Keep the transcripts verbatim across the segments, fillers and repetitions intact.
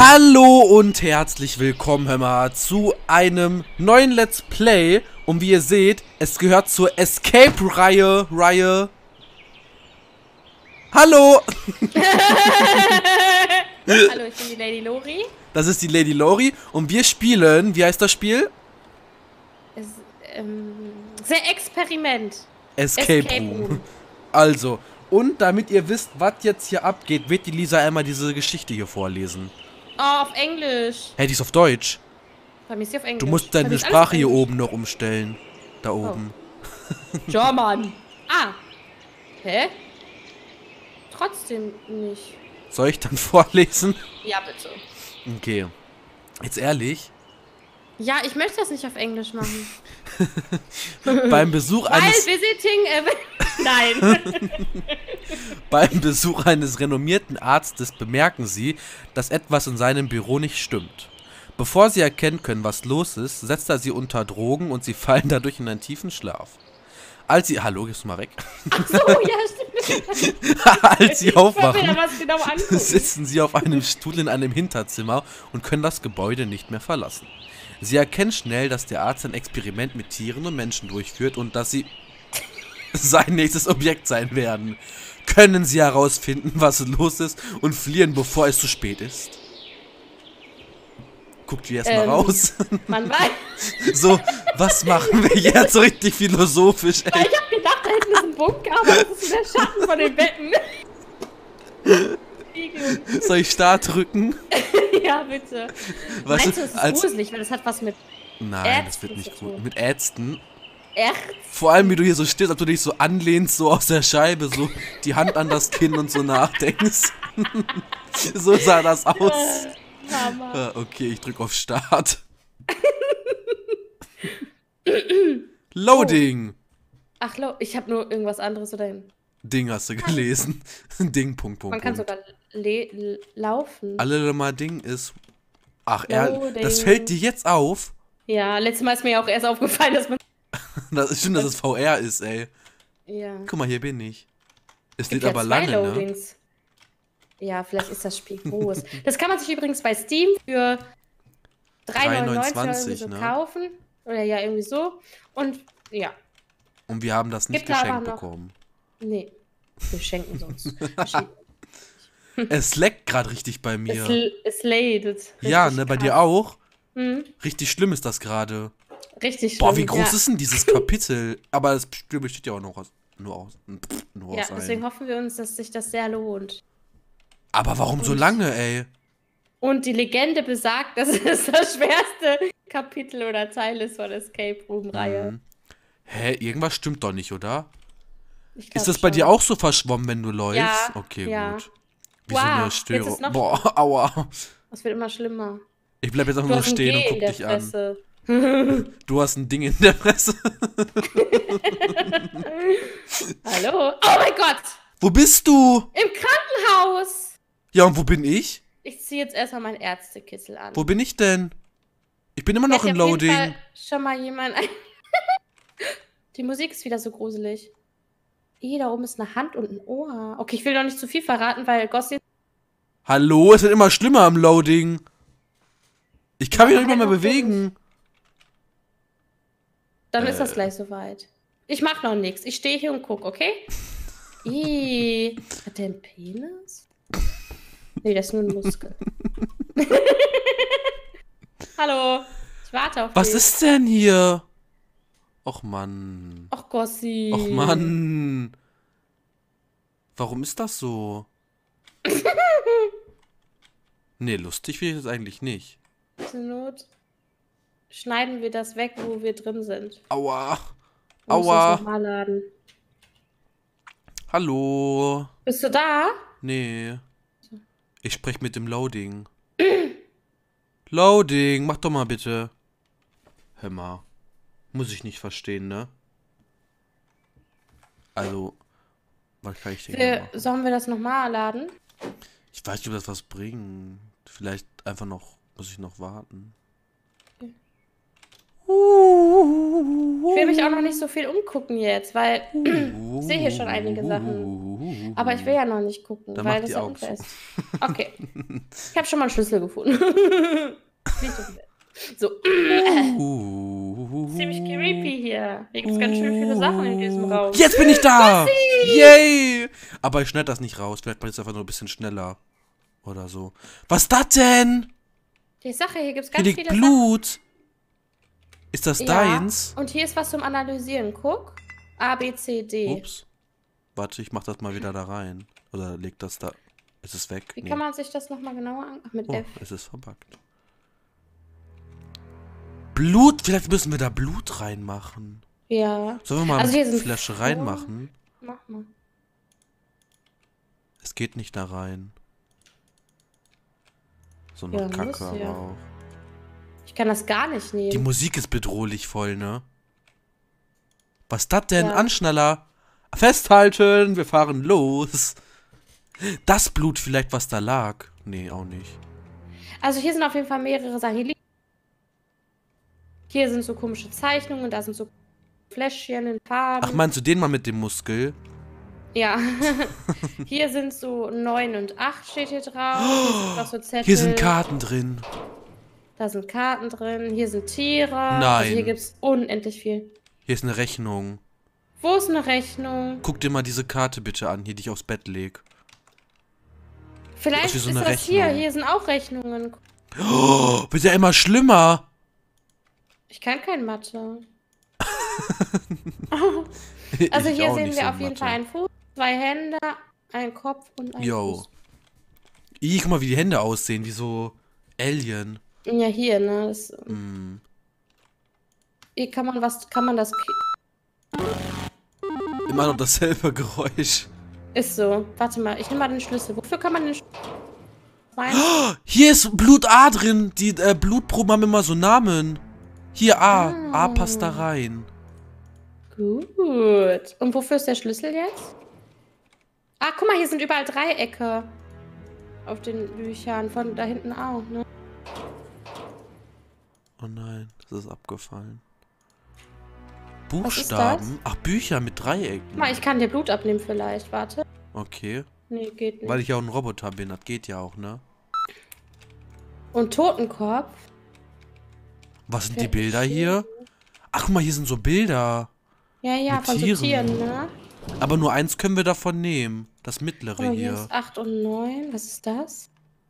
Hallo und herzlich willkommen, hör mal, zu einem neuen Let's Play. Und wie ihr seht, es gehört zur Escape-Reihe. Reihe. Hallo! Hallo, ich bin die Lady Lori. Das ist die Lady Lori und wir spielen, wie heißt das Spiel? Es, ähm, sehr Experiment. Escape, Escape Room. Room. Also, und damit ihr wisst, was jetzt hier abgeht, wird die Lisa einmal diese Geschichte hier vorlesen. Oh, auf Englisch. Hätte ich es auf Deutsch? Bei mir ist sie auf Englisch. Du musst Bei mir deine ist alles Sprache auf hier Englisch. oben noch umstellen. Da oben. Oh. German. Ah. Hä? Trotzdem nicht. Soll ich dann vorlesen? Ja, bitte. Okay. Jetzt ehrlich. Ja, ich möchte das nicht auf Englisch machen. Beim Besuch While eines... visiting... Äh, nein. Beim Besuch eines renommierten Arztes bemerken sie, dass etwas in seinem Büro nicht stimmt. Bevor sie erkennen können, was los ist, setzt er sie unter Drogen und sie fallen dadurch in einen tiefen Schlaf. Als sie... Hallo, gehst du mal weg? Ach so, ja, stimmt. Als sie aufwachen, Ich will mir was genau angucken. sitzen sie auf einem Stuhl in einem Hinterzimmer und können das Gebäude nicht mehr verlassen. Sie erkennen schnell, dass der Arzt ein Experiment mit Tieren und Menschen durchführt und dass sie sein nächstes Objekt sein werden. Können sie herausfinden, was los ist und fliehen, bevor es zu spät ist? Guckt ihr erstmal Ähm, raus. Man weiß. So, was machen wir jetzt? So richtig philosophisch, Weil ey. ich hab gedacht, da hinten ist ein Bunker, aber das ist der Schatten von den Betten. Soll ich Start drücken? Ja, bitte. Weißt Meinst du, du, es ist als- gruselig, weil das hat was mit Nein, das Ärzten wird nicht zu gut. tun. Mit Ärzten. Echt? Vor allem, wie du hier so stehst, ob du dich so anlehnst, so aus der Scheibe, so die Hand an das Kinn und so nachdenkst. So sah das aus. Hammer. Ah, okay, ich drück auf Start. Loading. Ach, lo, ich habe nur irgendwas anderes oder hin. Ding hast du gelesen. Ding, Punkt, Punkt, Man kann Punkt. sogar le l- laufen. Alle mal Ding ist... Ach, er, Loading. das fällt dir jetzt auf? Ja, letztes Mal ist mir ja auch erst aufgefallen, dass man... Das ist schön, dass es V R ist, ey. Ja. Guck mal, hier bin ich. Es Gibt lädt ja aber zwei lange, ne? Loadings. Ja, vielleicht ist das Spiel groß. Das kann man sich übrigens bei Steam für drei neunundneunzig oder irgendwie so ne? kaufen. Oder ja, irgendwie so. Und ja, Und wir haben das nicht Gibt aber geschenkt noch- bekommen. nee. Wir schenken sonst. Es, Es leckt gerade richtig bei mir. l- es ladet. Ja, Richtig ne, bei krass. dir auch? Mhm. Richtig schlimm ist das gerade. Richtig schlimm. Boah, wie groß ja. ist denn dieses Kapitel? Aber das Spiel besteht ja auch noch aus, nur aus, pff, nur Ja, aus deswegen einem. hoffen wir uns, dass sich das sehr lohnt. Aber warum so Und- lange, ey? Und die Legende besagt, dass es das schwerste Kapitel oder Teil ist von Escape Room-Reihe. Mhm. Hä, irgendwas stimmt doch nicht, oder? Ich glaub Ist das bei schon. dir auch so verschwommen, wenn du läufst? Ja, Okay, ja. gut. Wie Wow, so eine jetzt Störung. ist noch Boah, aua. Es wird immer schlimmer. Ich bleib jetzt einfach Du nur hast ein stehen G und guck in der dich an. Fresse. Du hast ein Ding in der Fresse. Hallo? Oh mein Gott! Wo bist du? Im Krankenhaus! Ja, und wo bin ich? Ich ziehe jetzt erstmal meinen Ärztekittel an. Wo bin ich denn? Ich bin immer noch Hat im dir auf jeden Loading. Fall schon mal jemand ein Die Musik ist wieder so gruselig. Ih, da oben ist eine Hand und ein Ohr. Okay, ich will noch nicht zu viel verraten, weil Gossi... Hallo, es wird immer schlimmer am Loading. Ich kann mich noch nicht mal mehr Einfach bewegen. Dann ist das Äh. gleich soweit. Ich mach noch nichts. Ich stehe hier und guck, okay? Ih, hat der einen Penis? Nee, das ist nur ein Muskel. Hallo, ich warte auf Was dich. ist denn hier? Och Mann. Och, Gossi. Och Mann. Warum ist das so? Nee, lustig finde ich das eigentlich nicht. Zur Not schneiden wir das weg, wo wir drin sind. Aua. Wir müssen Aua. uns noch mal laden. Hallo. Bist du da? Nee. Ich spreche mit dem Loading. Loading, mach doch mal bitte. Hör mal. Muss ich nicht verstehen, ne? Also, was kann ich denn hier Wir, machen? sollen wir das nochmal laden? Ich weiß nicht, ob das was bringt. Vielleicht einfach noch, muss ich noch warten. Uh, Ich will mich auch noch nicht so viel umgucken jetzt, weil ich sehe hier schon einige Sachen. Aber ich will ja noch nicht gucken, Dann weil mach das die ja Augen unfair zu. ist. Okay. Ich habe schon mal einen Schlüssel gefunden. Nicht so viel. So. Ziemlich creepy hier. Hier gibt es ganz schön viele Sachen in diesem Raum. Jetzt bin ich da! Yay! Aber ich schneide das nicht raus. Vielleicht mache ich es einfach nur ein bisschen schneller. Oder so. Was ist das denn? Die Sache, hier gibt es Hier ganz liegt viele Blut. Ist das Sachen. Ja. deins? Und hier ist was zum Analysieren. Guck. A, B, C, D. Ups. Warte, ich mach das mal wieder da rein. Oder leg das da. Ist es weg? Wie Nee. kann man sich das nochmal genauer an... Ach, mit Oh, F. es ist verbuggt. Blut? Vielleicht müssen wir da Blut reinmachen. Ja. Sollen wir mal Also hier eine sind Flasche Vor- reinmachen? Mach mal. Es geht nicht da rein. So Ja, noch Kacke muss aber ja. auch. Ich kann das gar nicht Die nehmen. Musik ist bedrohlich voll, ne? Was ist das denn? Ja. Anschneller. Festhalten, wir fahren los. Das Blut vielleicht, was da lag. Nee, auch nicht. Also hier sind auf jeden Fall mehrere Sachen. Hier, li- hier sind so komische Zeichnungen, da sind so Fläschchen in Farben. Ach, meinst du den mal mit dem Muskel? Ja. Hier sind so neun und acht steht hier drauf. Hier sind noch so Zettel. Hier sind Karten drin. Da sind Karten drin. Hier sind Tiere. Nein. Also hier gibt es unendlich viel. Hier ist eine Rechnung. Wo ist eine Rechnung? Guck dir mal diese Karte bitte an, hier, die ich aufs Bett leg. Vielleicht wie so ist eine das hier. Rechnung. Hier sind auch Rechnungen. Oh, wird ja immer schlimmer. Ich kann kein Mathe. Ich Also hier auch sehen nicht wir so auf jeden Mathe. Fall einen Fuß, zwei Hände, einen Kopf und einen Yo. Fuß. Ih, guck mal, wie die Hände aussehen, wie so Alien. Ja, hier, ne? Das, Mm. hier kann man was, kann man das... ki- Immer noch dasselbe Geräusch. Ist so. Warte mal, ich nehme mal den Schlüssel. Wofür kann man den Schlüssel... Hier ist Blut A drin. Die äh, Blutproben haben immer so Namen. Hier A. Ah. A passt da rein. Gut. Und wofür ist der Schlüssel jetzt? Ah, guck mal, hier sind überall Dreiecke. Auf den Büchern. Von da hinten auch, ne? Oh nein, das ist abgefallen. Was ist Buchstaben? Ach, Bücher mit Dreiecken. Guck mal, ich kann dir Blut abnehmen vielleicht. Warte. Okay. Nee, geht nicht. Weil ich ja auch ein Roboter bin, das geht ja auch, ne? Und Totenkopf. Was sind die Bilder hier? Ach, guck mal, hier sind so Bilder. Ja, ja, Mit von so Tieren. Tieren, ne? Aber nur eins können wir davon nehmen. Das Guck mittlere mal, hier hier. ist acht und neun. Was ist das?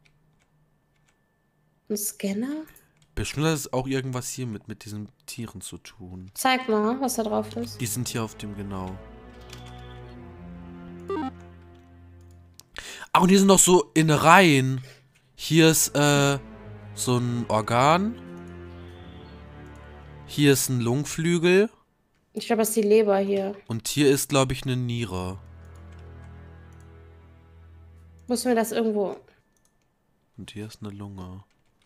Ein Scanner? Bestimmt hat es auch irgendwas hier mit, mit diesen Tieren zu tun. Zeig mal, was da drauf ist. Die sind hier auf dem, genau. Ah, und hier sind noch so in Reihen. Hier ist, äh, so ein Organ. Hier ist ein Lungenflügel. Ich glaube, das ist die Leber hier. Und hier ist, glaube ich, eine Niere. Müssen wir das irgendwo... Und hier ist eine Lunge.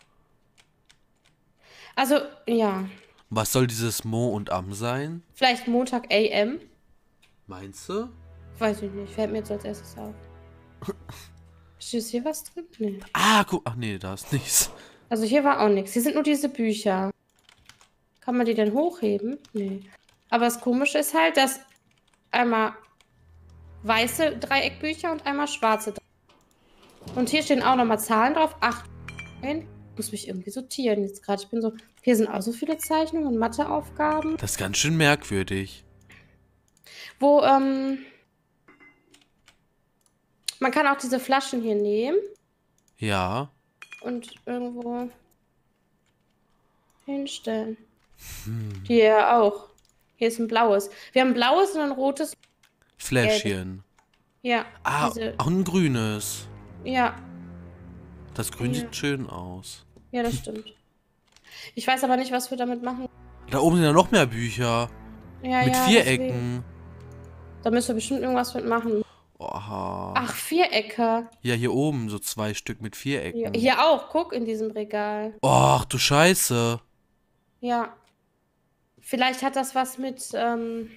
Also, ja. Was soll dieses Mo und Am sein? Vielleicht Montag A M? Meinst du? Weiß ich nicht. Fällt mir jetzt als erstes auf. Steht hier was drin? Nee. Ah, guck. Ach nee, da ist nichts. Also hier war auch nichts. Hier sind nur diese Bücher. Kann man die denn hochheben? Nee. Aber das Komische ist halt, dass einmal weiße Dreieckbücher und einmal schwarze Dreieckbücher. Und hier stehen auch nochmal Zahlen drauf. acht. Ich muss mich irgendwie sortieren jetzt gerade. Ich bin so... Hier sind auch so viele Zeichnungen und Matheaufgaben. Das ist ganz schön merkwürdig. Wo, ähm... man kann auch diese Flaschen hier nehmen Ja. und irgendwo hinstellen. Hm. Hier auch. Hier ist ein blaues. Wir haben ein blaues und ein rotes. Fläschchen. Ja. Ah, diese, auch ein grünes. ja. Das Grün Ja. sieht schön aus. Ja, das stimmt. Ich weiß aber nicht, was wir damit machen. Da oben sind ja noch mehr Bücher. Ja, Mit ja, Vierecken. deswegen. Da müssen wir bestimmt irgendwas mit machen. Oha. Ach, Vierecke. Ja, hier oben so zwei Stück mit Vierecken. Hier, hier auch. Guck in diesem Regal. Och, du Scheiße. Ja. Vielleicht hat das was mit, ähm...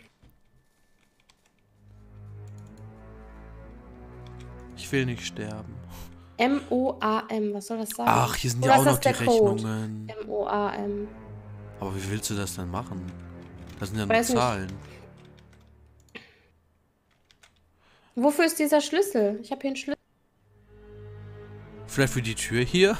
Ich will nicht sterben. M O A M. Was soll das sein? Ach, hier sind Oder ja ist auch noch das die der Code? Rechnungen. M O A M. Aber wie willst du das denn machen? Das sind ja nur Weiß nicht. Zahlen. Wofür ist dieser Schlüssel? Ich habe hier einen Schlüssel. Vielleicht für die Tür hier?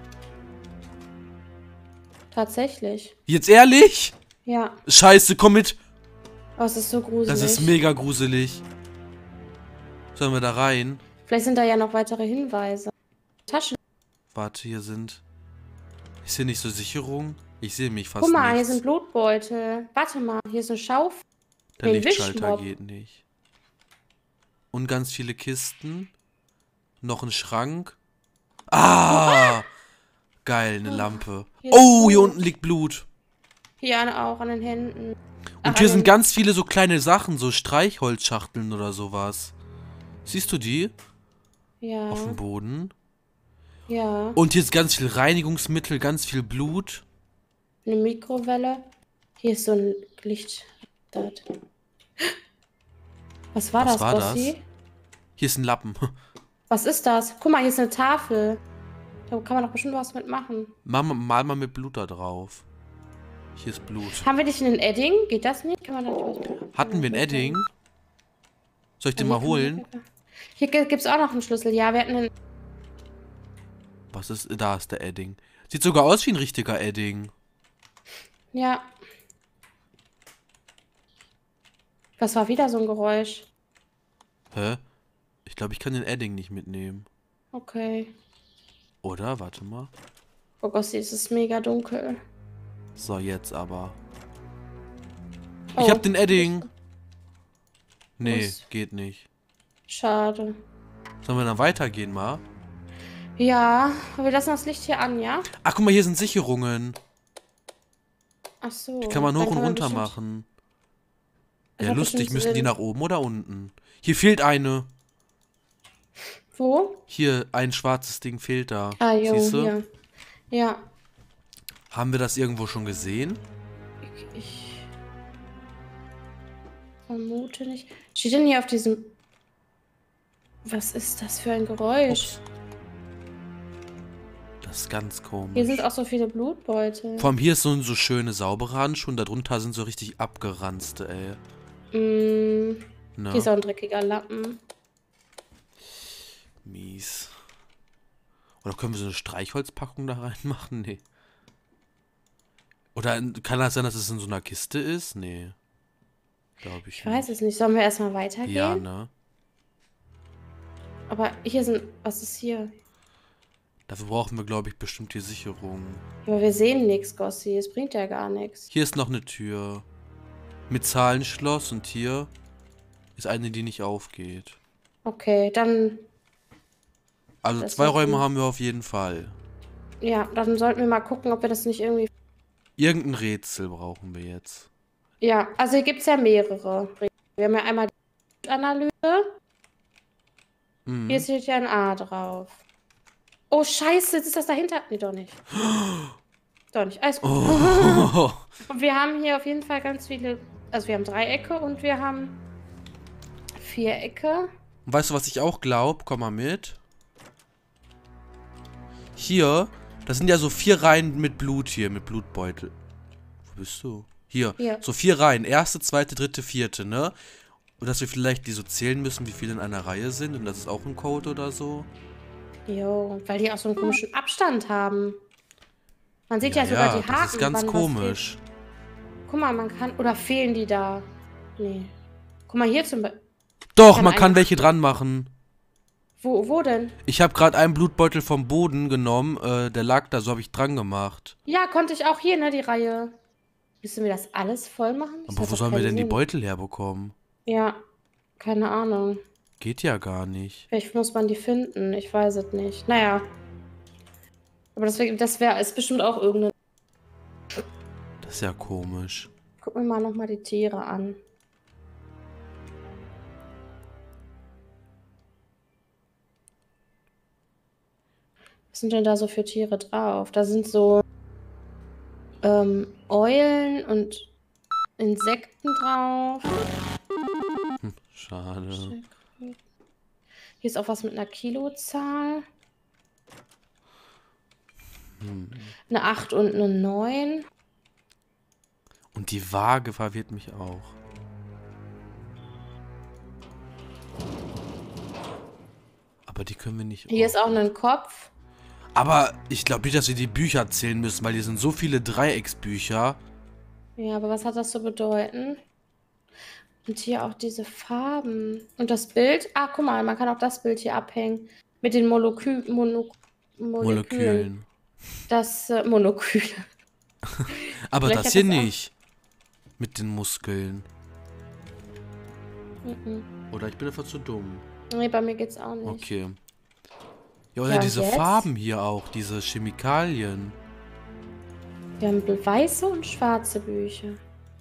Tatsächlich. Jetzt ehrlich? Ja. Scheiße, komm mit. Oh, es ist so gruselig. Das ist mega gruselig. Sollen wir da rein? Vielleicht sind da ja noch weitere Hinweise. Taschen. Warte, hier sind... Ist hier nicht so Sicherung? Ich sehe mich fast Guck mal, nichts. hier sind Blutbeutel. Warte mal, hier ist eine Schaufel. Der Nee, Lichtschalter Wischmopp. geht nicht. Und ganz viele Kisten. Noch ein Schrank. Ah! Geil, eine Lampe. Hier ist Oh, hier Blut. unten liegt Blut. Hier an- auch an den Händen. Ach, Und hier an sind den- ganz viele so kleine Sachen, so Streichholzschachteln oder sowas. Siehst du die? Ja, Auf dem Boden. ja. Und hier ist ganz viel Reinigungsmittel, ganz viel Blut. Eine Mikrowelle. Hier ist so ein Licht. Was war Was das, war Bossi? das? Hier ist ein Lappen. Was ist das? Guck mal, hier ist eine Tafel. Da kann man doch bestimmt was mitmachen. Mal, mal mal mit Blut da drauf. Hier ist Blut. Haben wir nicht einen Edding? Geht das nicht? Kann man da nicht was mitmachen? Hatten wir ein Edding? Soll ich den Hier mal kann holen? man- Hier gibt es auch noch einen Schlüssel. Ja, wir hatten einen. Was ist... Da ist der Edding. Sieht sogar aus wie ein richtiger Edding. Ja. Das war wieder so ein Geräusch. Hä? Ich glaube, ich kann den Edding nicht mitnehmen. Okay. Oder? Warte mal. Oh Gott, es ist mega dunkel. So, jetzt aber. Oh, Ich hab den Edding. Nee, Was? geht nicht. Schade. Sollen wir dann weitergehen mal? Ja, aber wir lassen das Licht hier an, ja? Ach, guck mal, hier sind Sicherungen. Ach so. Die kann man hoch dann und man runter bestimmt- machen. Das Ja, macht lustig. bestimmt Müssen die Sinn. nach oben oder unten? Hier fehlt eine. Wo? Hier, ein schwarzes Ding fehlt da. Ah, jo, Siehst du? hier. Ja. Haben wir das irgendwo schon gesehen? Ich, ich vermute nicht. Steht denn hier auf diesem... Was ist das für ein Geräusch? Ups. Das ist ganz komisch. Hier sind auch so viele Blutbeutel. Vor allem hier ist so, so schöne saubere Handschuhe und darunter sind so richtig abgeranzte, ey. Mm, Ne? hier ist auch ein dreckiger Lappen. Mies. Oder können wir so eine Streichholzpackung da reinmachen? Nee. Oder kann das sein, dass es in so einer Kiste ist? Nee. Glaube ich Ich weiß es nicht. Sollen wir erstmal weitergehen? Ja, ne? Aber hier sind... Was ist hier? Dafür brauchen wir, glaube ich, bestimmt die Sicherung. Aber wir sehen nichts, Gossi. Es bringt ja gar nichts. Hier ist noch eine Tür. Mit Zahlenschloss und hier ist eine, die nicht aufgeht. Okay, dann... Also Das zwei ist Räume gut. haben wir auf jeden Fall. Ja, dann sollten wir mal gucken, ob wir das nicht irgendwie... Irgendein Rätsel brauchen wir jetzt. Ja, also hier gibt es ja mehrere. Wir haben ja einmal die Analyse. Mhm. Hier steht ja ein A drauf. Oh, scheiße, jetzt ist das dahinter? Nee, doch nicht. Doch nicht, alles gut. Oh. Und wir haben hier auf jeden Fall ganz viele... Also wir haben Dreiecke und wir haben Vierecke. Und weißt du, was ich auch glaube? Komm mal mit. Hier, das sind ja so vier Reihen mit Blut hier, mit Blutbeutel. Wo bist du? Hier, Hier. so vier Reihen. Erste, zweite, dritte, vierte, ne? Und dass wir vielleicht die so zählen müssen, wie viele in einer Reihe sind. Und das ist auch ein Code oder so. Jo, weil die auch so einen komischen Abstand haben. Man sieht ja, Ja, sogar ja, die Haken. das ist ganz wann was komisch. fehlt. Guck mal, man kann... Oder fehlen die da? Nee. Guck mal, hier zum Beispiel... Doch, kann man kann eine- welche dran machen. Wo, wo denn? Ich habe gerade einen Blutbeutel vom Boden genommen. Äh, der lag da, so habe ich dran gemacht. Ja, konnte ich auch hier, ne, die Reihe. Müssen wir das alles voll machen? Das Aber hat wo doch sollen wir keinen denn die Sinn. Beutel herbekommen? Ja, keine Ahnung. Geht ja gar nicht. Vielleicht muss man die finden. Ich weiß es nicht. Naja. Aber das wäre, das wäre, ist bestimmt auch irgendeine... Das ist ja komisch. Guck mir mal nochmal die Tiere an. Was sind denn da so für Tiere drauf? Da sind so ähm, Eulen und Insekten drauf. Hm, schade. Hier ist auch was mit einer Kilozahl. Hm. Eine acht und eine neun. Und die Waage verwirrt mich auch. Aber die können wir nicht... Hier ist auch ein Kopf. Aber ich glaube nicht, dass wir die Bücher zählen müssen, weil hier sind so viele Dreiecksbücher. Ja, aber was hat das zu bedeuten? Und hier auch diese Farben. Und das Bild. Ah, guck mal, man kann auch das Bild hier abhängen. Mit den Molekü Mono Molekülen. Molekülen. Das äh, Monoküle. Aber Vielleicht das hat hier das auch- nicht. Mit den Muskeln. Mhm. Oder ich bin einfach zu dumm. Nee, bei mir geht's auch nicht. Okay. Ja, oder Ja, diese jetzt? Farben hier auch, diese Chemikalien. Wir haben weiße und schwarze Bücher.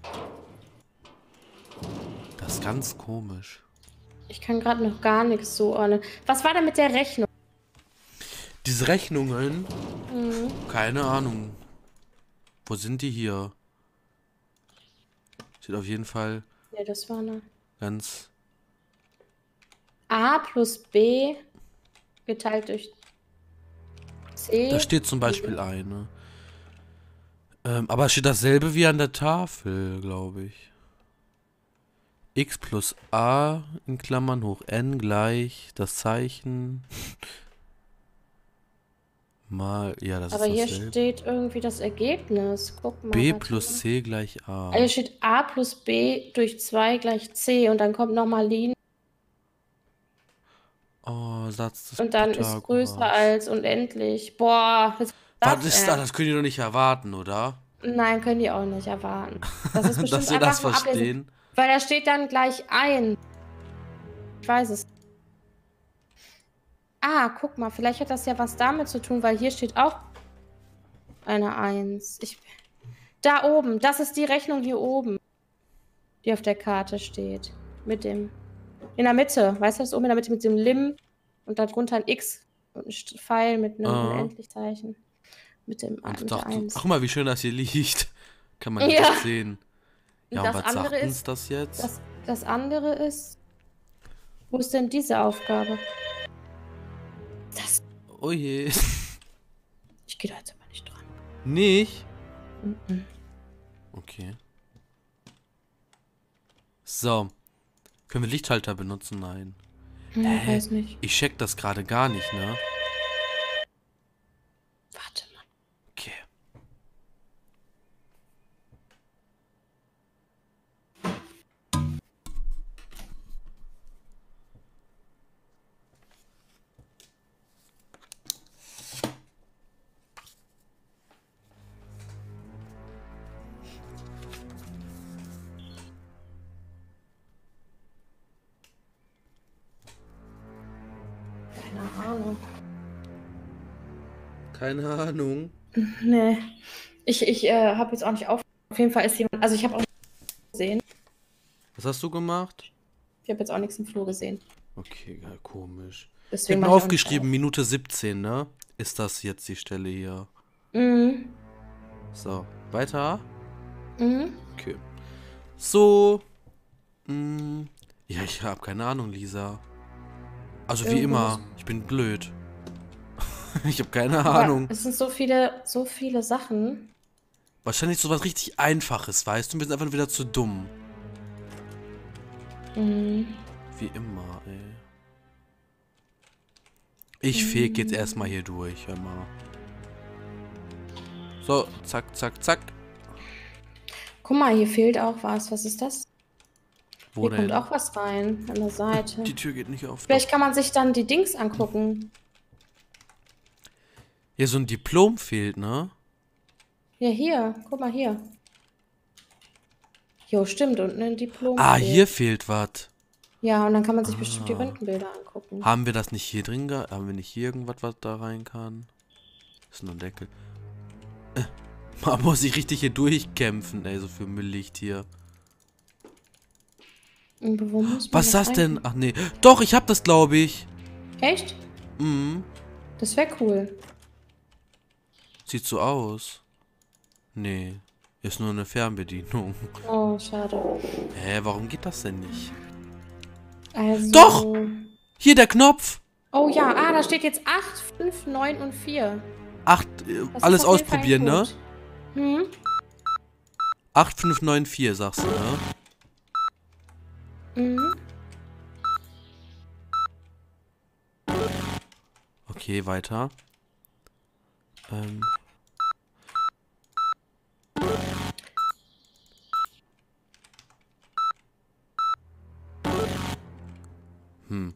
Das ist ganz komisch. Ich kann gerade noch gar nichts zuordnen. Was war denn mit der Rechnung? Diese Rechnungen, Mhm. keine Ahnung. Wo sind die hier? Steht auf jeden Fall Ja, das war eine. ganz... A plus B geteilt durch C. Da steht zum Beispiel eine. Ähm, aber steht dasselbe wie an der Tafel, glaube ich. X plus A in Klammern hoch N gleich das Zeichen mal, ja, das Aber ist hier dasselbe. steht irgendwie das Ergebnis. Guck mal. B warte plus mal. C gleich A. Ah, hier steht A plus B durch zwei gleich C und dann kommt nochmal Linie Oh, Satz des und dann ist Pythagoras. größer als unendlich. Boah, was ist Was das ist denn? das? Das können die doch nicht erwarten, oder? Nein, können die auch nicht erwarten. Das ist bestimmt Dass wir das einfach nur Ablesen. verstehen. Weil da steht dann gleich ein. Ich weiß es. Ah, guck mal, vielleicht hat das ja was damit zu tun, weil hier steht auch eine Eins. Ich, da oben, das ist die Rechnung hier oben, die auf der Karte steht. Mit dem, in der Mitte, weißt du, das oben in der Mitte mit dem Lim und darunter ein X und ein St- Pfeil mit einem Ah. Unendlichzeichen. Mit dem Und mit doch, der Eins. ach mal, wie schön das hier liegt. Kann man Ja. nicht sehen. Und Ja, das und was andere sagt uns ist- das jetzt? Das, das andere ist, wo ist denn diese Aufgabe? Das, Oh je. ich gehe da jetzt aber nicht dran. Nicht? Mhm. Okay. So. Können wir Lichtschalter benutzen? Nein. Hm, Hä? weiß nicht. Ich check das gerade gar nicht, ne? Warte mal. Okay. Keine Ahnung. Keine Ahnung. Nee. Ich, ich äh, habe jetzt auch nicht auf. Auf jeden Fall ist jemand. Also ich habe auch nichts gesehen. Was hast du gemacht? Ich habe jetzt auch nichts im Flur gesehen. Okay, ja, komisch. Ich Deswegen hab mach mir ich auch nicht aufgeschrieben, Minute siebzehn, ne? Ist das jetzt die Stelle hier? auf. Mhm. So, weiter. Mhm. Okay. So. Mh, ja, ich habe keine Ahnung, Lisa. Also wie Irgendwo immer, muss- ich bin blöd. Ich habe keine Aber Ahnung. es sind so viele, so viele Sachen. Wahrscheinlich so was richtig Einfaches, weißt du? Wir sind einfach wieder zu dumm. Mhm. Wie immer, ey. Ich feg jetzt erstmal hier durch, hör mal. So, zack, zack, zack. Guck mal, hier fehlt auch was. Was ist das? Wo Hier kommt denn? auch was rein an der Seite. Die Tür geht nicht auf. Vielleicht kann man sich dann die Dings angucken. Hier so ein Diplom fehlt, ne? Ja, hier. Guck mal hier. Jo, stimmt. Und ein Diplom. Ah, fehlt. hier fehlt was. Ja, und dann kann man sich bestimmt die Ah. Röntgenbilder angucken. Haben wir das nicht hier drin gehabt? Haben wir nicht hier irgendwas, was da rein kann? Ist nur ein Deckel. Äh, man muss sich richtig hier durchkämpfen, ey, so für Mülllicht hier. Und wo muss man Was ist das denn? reingucken? Ach nee. Doch, ich hab das, glaube ich. Echt? Mhm. Das wäre cool. Sieht so aus. Nee. Ist nur eine Fernbedienung. Oh, schade. Hä, warum geht das denn nicht? Also. Doch! Hier der Knopf. Oh ja, ah, da steht jetzt acht, fünf, neun und vier. Acht, äh, Das alles ist auf jeden Fall ausprobieren, ne? gut. Hm? acht fünf neun vier, sagst du, ne? Mhm. Okay, weiter. Ähm. Hm.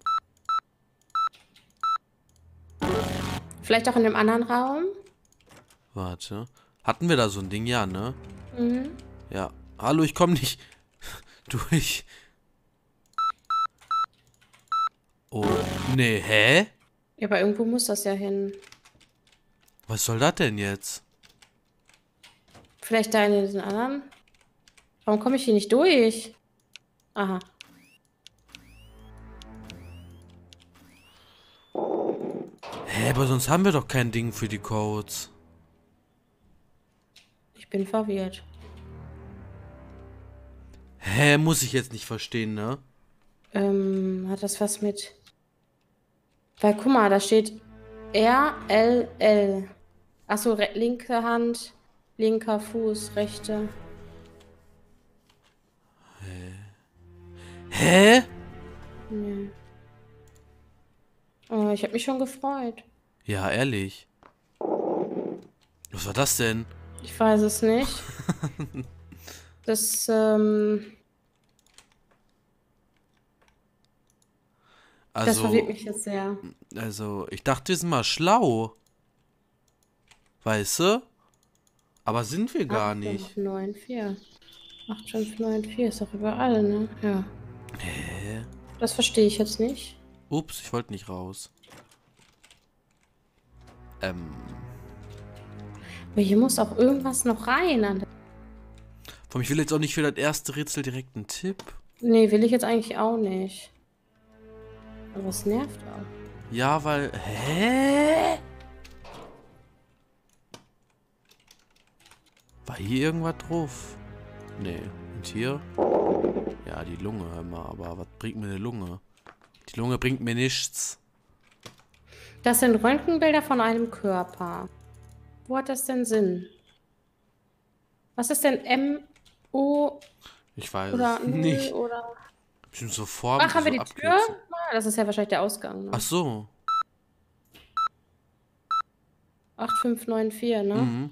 Vielleicht auch in dem anderen Raum? Warte. Hatten wir da so ein Ding? Ja, ne? Mhm. Ja. Hallo, ich komm nicht durch. Oh. Nee, hä? Ja, aber irgendwo muss das ja hin. Was soll das denn jetzt? Vielleicht da in diesen anderen? Warum komme ich hier nicht durch? Aha. Hä, aber sonst haben wir doch kein Ding für die Codes. Ich bin verwirrt. Hä, muss ich jetzt nicht verstehen, ne? Ähm, hat das was mit... Weil, guck mal, da steht R L L. Achso, re- linke Hand, linker Fuß, rechte. Hä? Nee. Oh, ich habe mich schon gefreut. Ja, ehrlich. Was war das denn? Ich weiß es nicht. Das, ähm... Das verwirrt Also, mich jetzt sehr. also, ich dachte, wir sind mal schlau. Weißt du? Aber sind wir gar acht nicht. fünf neun vier. acht fünf neun vier ist doch überall, ne? Ja. Hä? Das verstehe ich jetzt nicht. Ups, ich wollte nicht raus. Ähm. Aber hier muss auch irgendwas noch rein. An der- Vor allem, ich will jetzt auch nicht für das erste Rätsel direkt einen Tipp. Nee, will ich jetzt eigentlich auch nicht. Aber es nervt auch. Ja, weil. Hä? War hier irgendwas drauf? Nee. Und hier? Ja, die Lunge, hör mal. Aber was bringt mir eine Lunge? Die Lunge bringt mir nichts. Das sind Röntgenbilder von einem Körper. Wo hat das denn Sinn? Was ist denn M O Ich weiß oder es null nicht. oder... Bestimmt so Formen. Ach, haben so wir die Tür? Abkürzungen. Ah, das ist ja wahrscheinlich der Ausgang, ne? Ach so. acht fünf neun vier, ne? Mhm.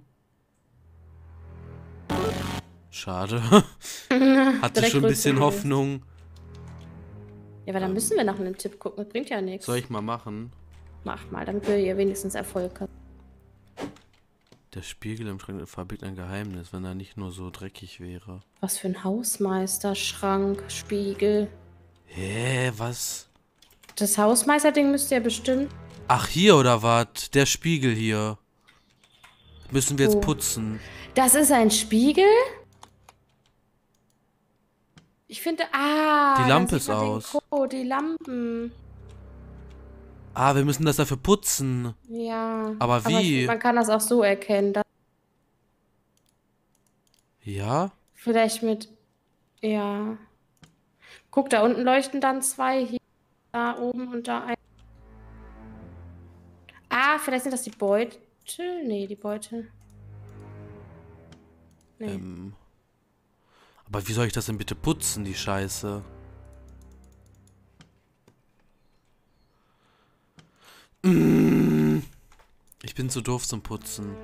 Schade. Hatte Direkt schon ein bisschen Rückseite. Hoffnung. Ja, aber dann müssen wir nach einem Tipp gucken. Das bringt ja nichts. Soll ich mal machen? Mach mal, damit wir hier wenigstens Erfolg haben. Der Spiegel im Schrank verbirgt ein Geheimnis, wenn er nicht nur so dreckig wäre. Was für ein Hausmeister, Schrank, Spiegel. Hä, was? Das Hausmeisterding müsste ja bestimmt... Ach, hier oder was? Der Spiegel hier. Müssen wir jetzt Wo? putzen. Das ist ein Spiegel? Ich finde... Ah, Die dann Lampe sieht ist man den aus. Code, die Lampen. Ah, wir müssen das dafür putzen. Ja. Aber wie? ich find, man kann das auch so erkennen. Dass Ja? vielleicht mit... Ja. Guck, da unten leuchten dann zwei. Hier, da oben und da ein. Ah, vielleicht sind das die Beutel? Nee, die Beutel. Nee. Ähm. Aber wie soll ich das denn bitte putzen, die Scheiße? Mm. Ich bin zu doof zum Putzen.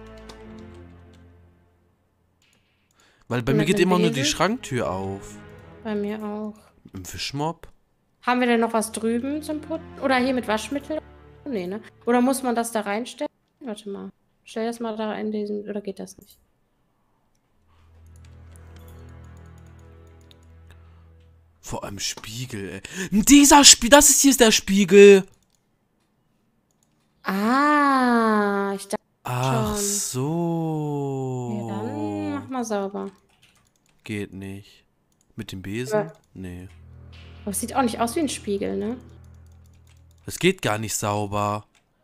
Weil bei Und mir mit geht dem immer nur die Besen? Schranktür auf. Bei mir auch. Im Fischmob? Haben wir denn noch was drüben zum Putzen? Oder hier mit Waschmittel? Nee, ne? Oder muss man das da reinstellen? Warte mal. Stell das mal da in diesen... Oder geht das nicht? Vor allem Spiegel, ey. Dieser Spiegel, das ist hier ist der Spiegel. Ah, ich dachte Ach schon. so. Ja, dann mach mal sauber. Geht nicht. Mit dem Besen? Ja. Nee. Aber es sieht auch nicht aus wie ein Spiegel, ne? Das geht gar nicht sauber.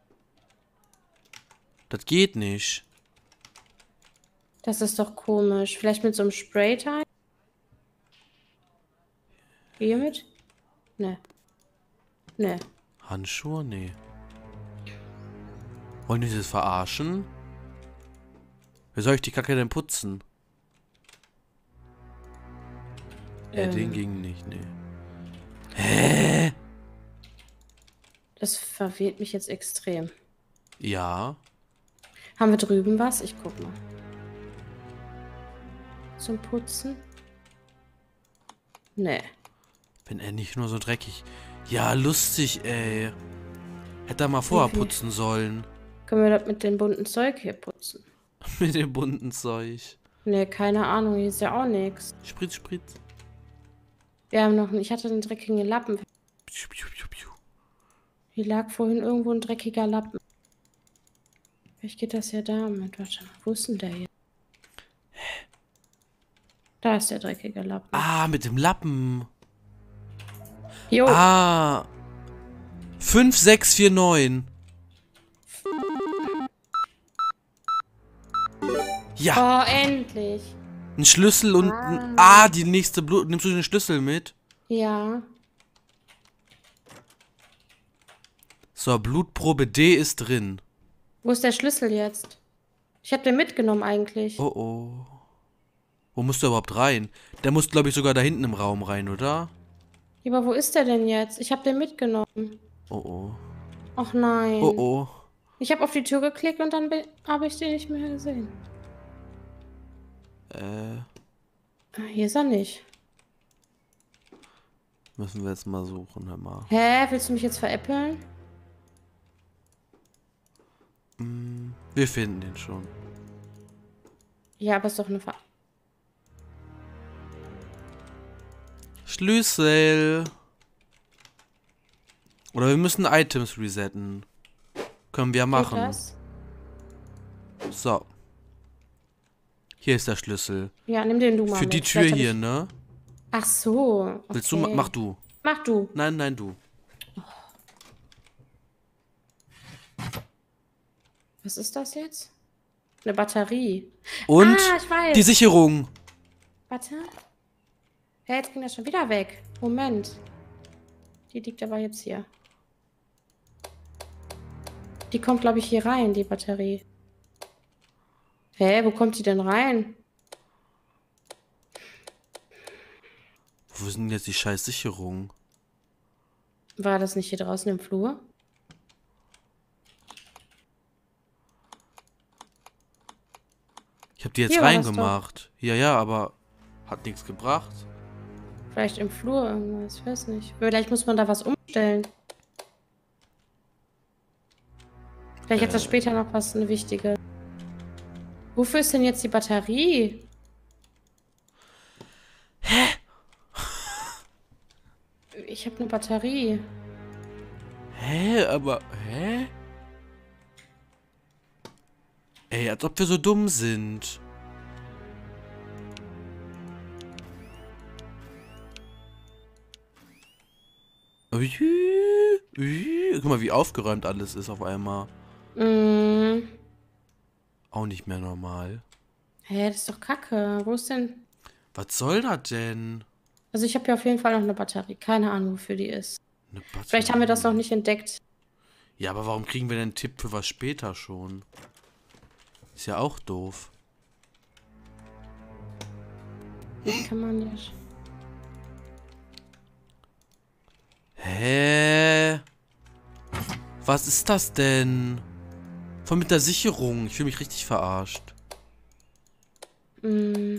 Das geht nicht. Das ist doch komisch. Vielleicht mit so einem Sprayteil? Hiermit? Ne. Ne. Handschuhe? Nee. Wollen die das verarschen? Wie soll ich die Kacke denn putzen? Äh, den Ähm. ging nicht, nee. Hä? Das verwirrt mich jetzt extrem. Ja. Haben wir drüben was? Ich guck mal. Zum Putzen? Nee. Wenn er nicht nur so dreckig. Ja, lustig, ey. Hätte er mal Wie vorher viel? putzen sollen. Können wir das mit dem bunten Zeug hier putzen? Mit dem bunten Zeug. Nee, keine Ahnung, hier ist ja auch nichts. Spritz, spritz. Wir haben noch, ich hatte einen dreckigen Lappen. Piu, piu, piu, piu. Hier lag vorhin irgendwo ein dreckiger Lappen. Vielleicht geht das ja damit. Warte, wo ist denn der hier? Da ist der dreckige Lappen. Ah, mit dem Lappen. Jo. Ah. fünf sechs vier neun. Ja. Oh, endlich. Ein Schlüssel und ein... Ah, die nächste Blut... Nimmst du den Schlüssel mit? Ja. So, Blutprobe D ist drin. Wo ist der Schlüssel jetzt? Ich habe den mitgenommen eigentlich. Oh, oh. Wo musst du überhaupt rein? Der muss, glaube ich, sogar da hinten im Raum rein, oder? Ja, aber wo ist der denn jetzt? Ich habe den mitgenommen. Oh, oh. Ach nein. Oh, oh. Ich habe auf die Tür geklickt und dann habe ich den nicht mehr gesehen. Äh, Ah, hier ist er nicht. müssen wir jetzt mal suchen, hör mal. Hä? Willst du mich jetzt veräppeln? Hm, wir finden den schon. Ja, aber ist doch eine Ver... Schlüssel. Oder wir müssen Items resetten. Können wir machen. Geht das? So. Hier ist der Schlüssel. Ja, nimm den du mal Für mit. die Tür Vielleicht hab hier, ich... ne? Ach so. Okay. Willst du, ma- mach du. Mach du. Nein, nein, du. Was ist das jetzt? Eine Batterie. Und Ah, ich weiß. die Sicherung. Warte. Ja, jetzt ging das schon wieder weg. Moment. Die liegt aber jetzt hier. Die kommt, glaube ich, hier rein, die Batterie. Hä, wo kommt die denn rein? Wo sind jetzt die scheiß Sicherungen? War das nicht hier draußen im Flur? Ich habe die jetzt Hier war das reingemacht. Ja, ja, aber hat nichts gebracht. Vielleicht im Flur irgendwas, ich weiß nicht. Vielleicht muss man da was umstellen. Vielleicht hat das Äh. später noch was, eine wichtige. Wofür ist denn jetzt die Batterie? Hä? Ich habe eine Batterie. Hä, aber... Hä? Ey, als ob wir so dumm sind. Ui, ui. Guck mal, wie aufgeräumt alles ist auf einmal. Mm. Auch nicht mehr normal. Hä, das ist doch kacke. Wo ist denn... Was soll das denn? Also ich habe hier auf jeden Fall noch eine Batterie. Keine Ahnung, wofür die ist. Eine Batterie. Vielleicht haben wir das noch nicht entdeckt. Ja, aber warum kriegen wir denn einen Tipp für was später schon? Ist ja auch doof. Wie kann man nicht... Hä? Was ist das denn? Von mit der Sicherung. Ich fühle mich richtig verarscht. Mm.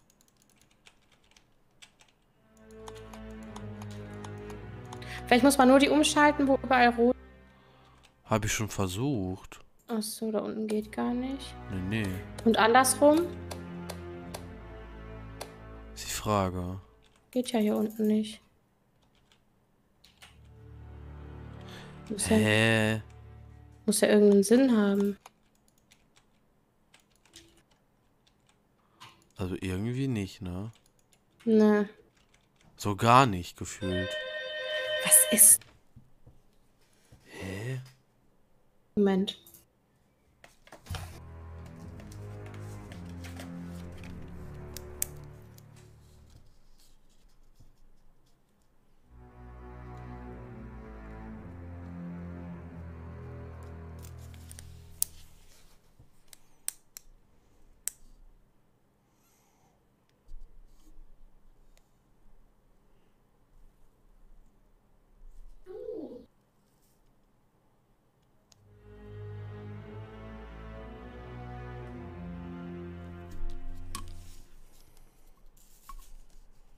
Vielleicht muss man nur die umschalten, wo überall rot... Habe ich schon versucht. Achso, da unten geht gar nicht. Nee, nee. Und andersrum? Ist die Frage. Geht ja hier unten nicht. Muss ja, Hä? muss ja irgendeinen Sinn haben. Also irgendwie nicht, ne? Ne. So gar nicht gefühlt. Was ist... Hä? Moment.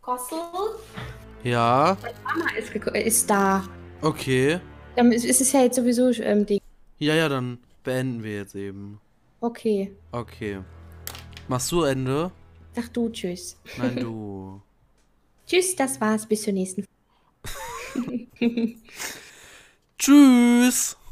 Kossel, Ja, Mama ist, geko- äh, ist da. okay. Dann ist ist es ja jetzt sowieso ähm, Ding. Ja, ja, dann beenden wir jetzt eben. Okay. Okay. Machst du Ende? Sag du tschüss. Nein, du. Tschüss, das war's. Bis zur nächsten Tschüss.